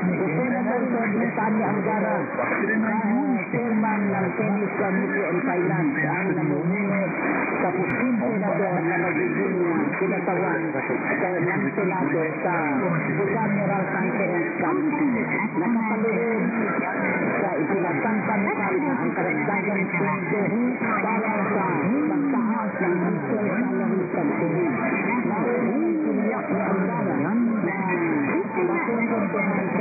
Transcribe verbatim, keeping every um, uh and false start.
Si Senator Tony Angara, chairman ng Tennis Committee on Finance, ang namumuno sa puting senador na magiging sinatawan sa ng Senado sa Bicameral Conference Committee. Nakapaluhod sa ipinasampan ni Kala ang karagdagang pundo para sa pagtaas ng mutual salary subsidy. Naroon ang siniyak ni Angara na mapupuntuhan